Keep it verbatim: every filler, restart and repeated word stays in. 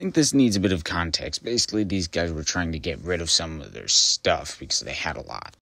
think this needs a bit of context. Basically, these guys were trying to get rid of some of their stuff because they had a lot.